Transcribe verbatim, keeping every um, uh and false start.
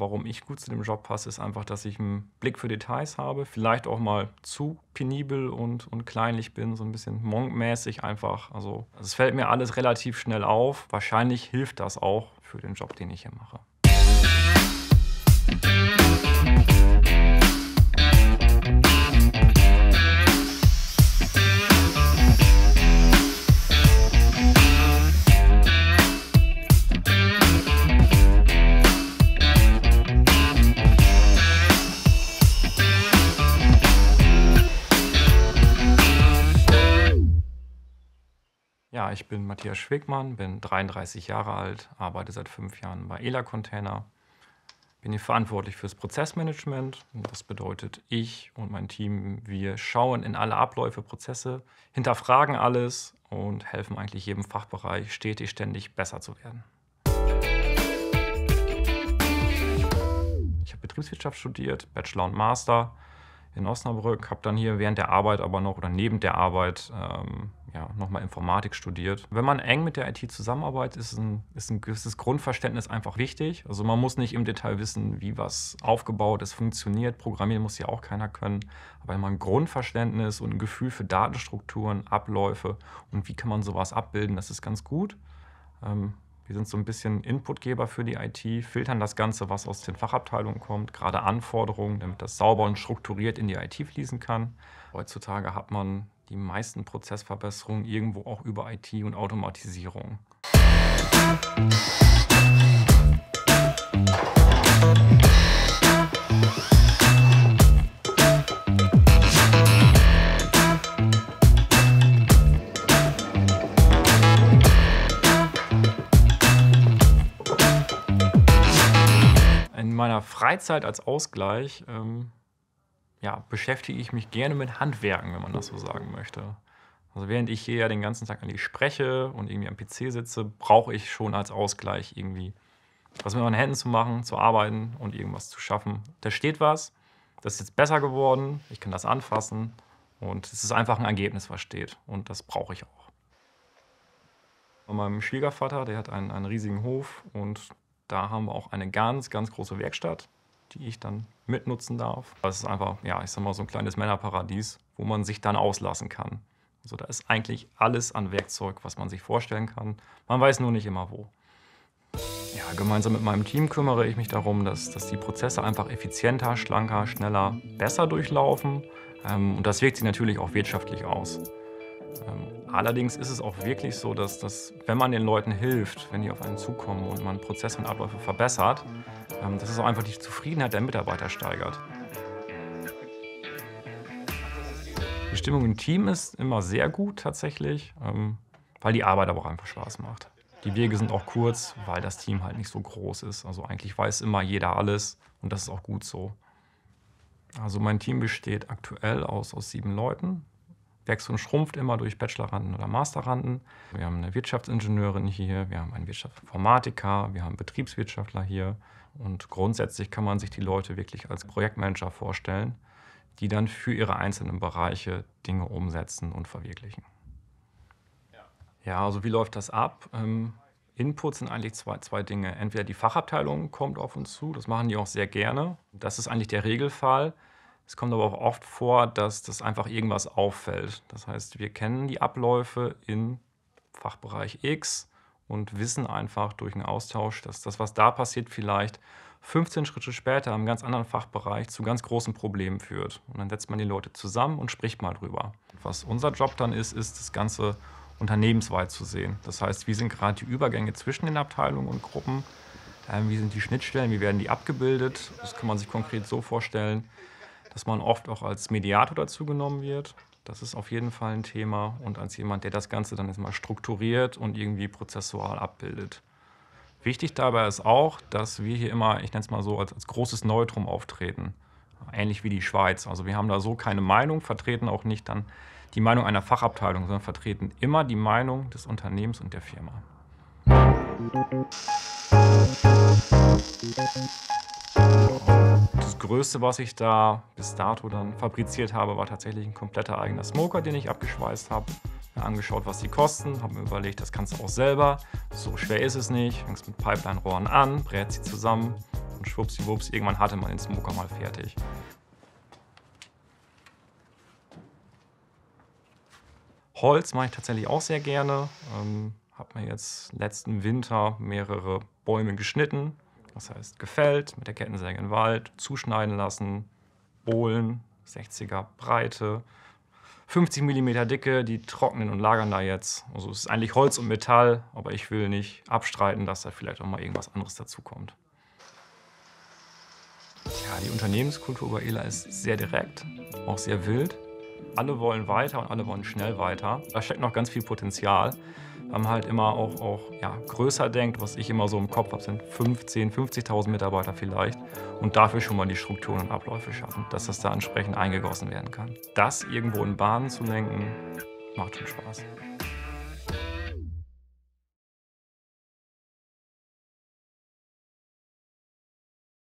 Warum ich gut zu dem Job passe, ist einfach, dass ich einen Blick für Details habe, vielleicht auch mal zu penibel und, und kleinlich bin, so ein bisschen Monk-mäßig einfach. Also es fällt mir alles relativ schnell auf. Wahrscheinlich hilft das auch für den Job, den ich hier mache. Ja, ich bin Matthias Schwegmann, bin dreiunddreißig Jahre alt, arbeite seit fünf Jahren bei Ela Container. Bin hier verantwortlich fürs Prozessmanagement. Das bedeutet, ich und mein Team, wir schauen in alle Abläufe, Prozesse, hinterfragen alles und helfen eigentlich jedem Fachbereich stetig, ständig besser zu werden. Ich habe Betriebswirtschaft studiert, Bachelor und Master in Osnabrück, habe dann hier während der Arbeit aber noch oder neben der Arbeit ähm, ja, nochmal Informatik studiert. Wenn man eng mit der I T zusammenarbeitet, ist ein, ist ein gewisses Grundverständnis einfach wichtig. Also man muss nicht im Detail wissen, wie was aufgebaut ist, funktioniert. Programmieren muss ja auch keiner können. Aber wenn man ein Grundverständnis und ein Gefühl für Datenstrukturen, Abläufe und wie kann man sowas abbilden, das ist ganz gut. Ähm, Wir sind so ein bisschen Inputgeber für die I T, filtern das Ganze, was aus den Fachabteilungen kommt, gerade Anforderungen, damit das sauber und strukturiert in die I T fließen kann. Heutzutage hat man die meisten Prozessverbesserungen irgendwo auch über I T und Automatisierung. In meiner Freizeit als Ausgleich ähm, ja, beschäftige ich mich gerne mit Handwerken, wenn man das so sagen möchte. Also während ich hier ja den ganzen Tag eigentlich spreche und irgendwie am P C sitze, brauche ich schon als Ausgleich irgendwie was mit meinen Händen zu machen, zu arbeiten und irgendwas zu schaffen. Da steht was, das ist jetzt besser geworden, ich kann das anfassen und es ist einfach ein Ergebnis, was steht und das brauche ich auch. Von meinem Schwiegervater, der hat einen, einen riesigen Hof und da haben wir auch eine ganz, ganz große Werkstatt, die ich dann mitnutzen darf. Das ist einfach, ja, ich sag mal, so ein kleines Männerparadies, wo man sich dann auslassen kann. Also da ist eigentlich alles an Werkzeug, was man sich vorstellen kann. Man weiß nur nicht immer wo. Ja, gemeinsam mit meinem Team kümmere ich mich darum, dass, dass die Prozesse einfach effizienter, schlanker, schneller, besser durchlaufen. Ähm, und das wirkt sich natürlich auch wirtschaftlich aus. Ähm, allerdings ist es auch wirklich so, dass, dass wenn man den Leuten hilft, wenn die auf einen zukommen und man Prozesse und Abläufe verbessert, ähm, dass es auch einfach die Zufriedenheit der Mitarbeiter steigert. Die Stimmung im Team ist immer sehr gut tatsächlich, ähm, weil die Arbeit aber auch einfach Spaß macht. Die Wege sind auch kurz, weil das Team halt nicht so groß ist. Also eigentlich weiß immer jeder alles und das ist auch gut so. Also mein Team besteht aktuell aus, aus sieben Leuten. Wächst und schrumpft immer durch Bacheloranden oder Masteranden. Wir haben eine Wirtschaftsingenieurin hier, wir haben einen Wirtschaftsinformatiker, wir haben Betriebswirtschaftler hier. Und grundsätzlich kann man sich die Leute wirklich als Projektmanager vorstellen, die dann für ihre einzelnen Bereiche Dinge umsetzen und verwirklichen. Ja, also wie läuft das ab? Ähm, Inputs sind eigentlich zwei, zwei Dinge. Entweder die Fachabteilung kommt auf uns zu, das machen die auch sehr gerne. Das ist eigentlich der Regelfall. Es kommt aber auch oft vor, dass das einfach irgendwas auffällt. Das heißt, wir kennen die Abläufe in Fachbereich X und wissen einfach durch einen Austausch, dass das, was da passiert, vielleicht fünfzehn Schritte später im ganz anderen Fachbereich zu ganz großen Problemen führt. Und dann setzt man die Leute zusammen und spricht mal drüber. Was unser Job dann ist, ist das Ganze unternehmensweit zu sehen. Das heißt, wie sind gerade die Übergänge zwischen den Abteilungen und Gruppen? Ähm, wie sind die Schnittstellen? Wie werden die abgebildet? Das kann man sich konkret so vorstellen, dass man oft auch als Mediator dazu genommen wird. Das ist auf jeden Fall ein Thema. Und als jemand, der das Ganze dann erstmal strukturiert und irgendwie prozessual abbildet. Wichtig dabei ist auch, dass wir hier immer, ich nenne es mal so, als, als großes Neutrum auftreten. Ähnlich wie die Schweiz. Also wir haben da so keine Meinung, vertreten auch nicht dann die Meinung einer Fachabteilung, sondern vertreten immer die Meinung des Unternehmens und der Firma. Das Größte, was ich da bis dato dann fabriziert habe, war tatsächlich ein kompletter eigener Smoker, den ich abgeschweißt habe. Mir angeschaut, was die kosten, habe mir überlegt, das kannst du auch selber. So schwer ist es nicht. Fängst mit Pipeline-Rohren an, brät sie zusammen und schwuppsiwupps, irgendwann hatte man den Smoker mal fertig. Holz mache ich tatsächlich auch sehr gerne. Ähm, habe mir jetzt letzten Winter mehrere Bäume geschnitten, das heißt gefällt, mit der Kettensäge in den Wald, zuschneiden lassen, bohlen, sechziger Breite, fünfzig Millimeter Dicke, die trocknen und lagern da jetzt. Also es ist eigentlich Holz und Metall, aber ich will nicht abstreiten, dass da vielleicht auch mal irgendwas anderes dazu kommt. Ja, die Unternehmenskultur bei Ehler ist sehr direkt, auch sehr wild. Alle wollen weiter und alle wollen schnell weiter. Da steckt noch ganz viel Potenzial. Wir haben halt immer auch, auch ja, größer denkt, was ich immer so im Kopf habe, sind fünfzehn, fünfzigtausend Mitarbeiter vielleicht. Und dafür schon mal die Strukturen und Abläufe schaffen, dass das da entsprechend eingegossen werden kann. Das irgendwo in Bahnen zu lenken, macht schon Spaß.